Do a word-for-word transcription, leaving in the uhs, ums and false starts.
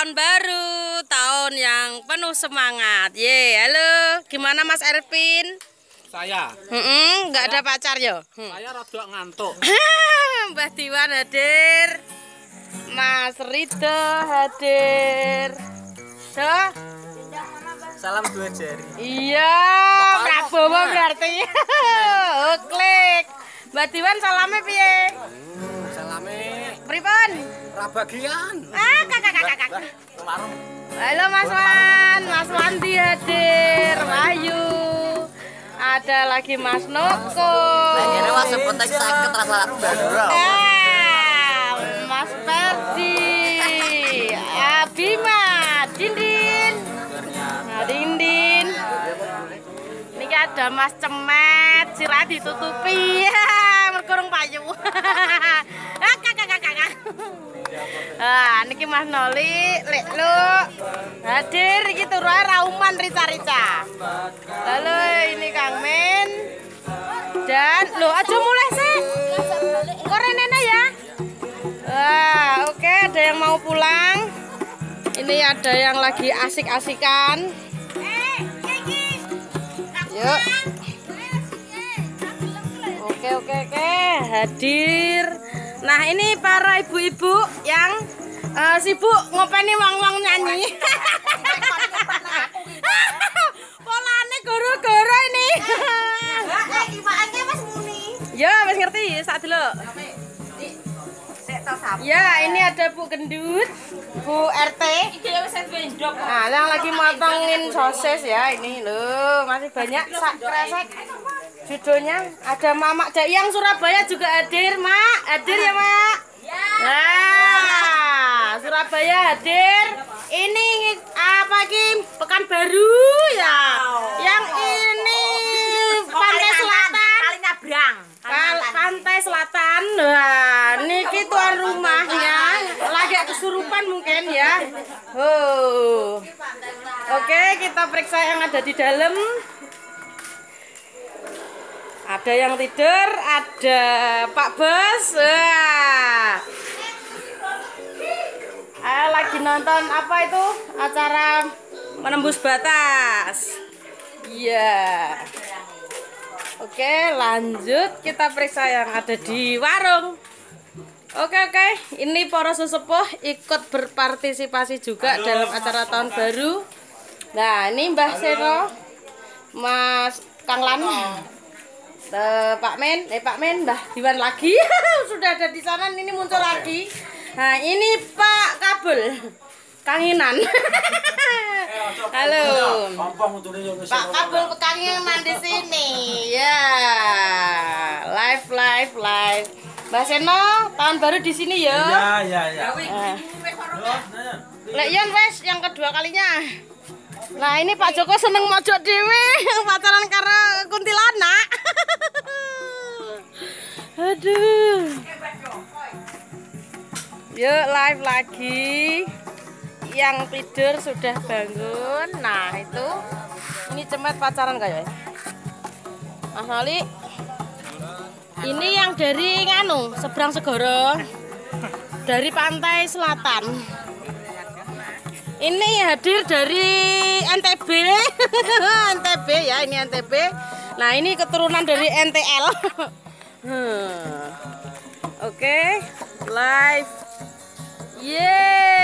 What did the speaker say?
tahun baru, tahun yang penuh semangat. Ye, halo, gimana Mas Ervin? Saya. Hmm, nggak ada pacar ya? Hmm. Saya rada ngantuk. Mbah Diwan hadir, Mas Rido hadir. So, Salam dua jari. iya, Prabowo berarti. Oh, klik. Mbah Diwan salame piye? Hmm, salame. Pripun? Rabagian. Ah, kakak kakak kakak. Kemarin. Halo Mas Wan, Mas Wandi hadir, Ayu. Ada lagi Mas Noko. Ini wah sepetek sakit rasa bandara. Ah, Mas Ferdi. Abima, Dindin. Nah, Dindin. Ini ada Mas Cemet, sila ditutupi. Merkurung payu. Ah, kakak kakak kakak. Ah, niki Mas Noli, Lek Lu hadir iki turu rauman rica-rica. Lalu ini Kang Men dan lo aja mulai sih. Korenena ya. Wah, oke ada yang mau pulang. Ini ada yang lagi asik-asikan. Yuk. Oke oke oke hadir. Nah ini para ibu-ibu yang uh, sibuk ngopeni wong-wong nyanyi. Polane goro-goro ini. Ya, wis ngerti, sak delok. Ya, ini ada Bu Gendut, Bu R T. Nah, yang lagi motongin sosis ya, ini loh, masih banyak sak kresek. Judulnya ada Mamak Dayang Surabaya juga hadir, Mak. Hadir ya, Mak? Nah, Surabaya hadir. Ini apa Kim? Pekanbaru ya. Yang ini Pantai Selatan. Kali nyabrang. Pantai Selatan. Nah, niki tuan rumahnya lagi kesurupan mungkin ya. Oh. Oke, kita periksa yang ada di dalam. Ada yang tidur, ada Pak Bos. Wah. Ah, lagi nonton apa itu? Acara menembus batas. Iya. Oke, lanjut kita periksa yang ada di warung. Oke oke, ini para sesepuh ikut berpartisipasi juga Halo, dalam acara tahun baru. Nah, ini Mbah Seno, Mas Kang Lan. Uh, Pak Men, eh Pak Men, Mbah Diwan lagi sudah ada di sana, ini muncul lagi. Nah ini Pak Kabel, Kanginan. Halo, Pak Kabel Kanginan di sini, ya. Live, live, live. Mbak Seno, tahun baru di sini ya. Ya, ya, ya. Uh. Lek Yon wes yang kedua kalinya. Nah ini Pak Joko seneng mojok dewe pacaran karo kuntilanak. Aduh. Yuk live lagi. Yang tidur sudah bangun. Nah itu ini Cemet pacaran kayak Mas Noli. Ini yang dari nganu seberang segoro, dari pantai selatan. Ini hadir dari N T B. N T B ya, ini N T B. Nah, ini keturunan dari N T L. hmm. Oke, okay. Live. Yeay.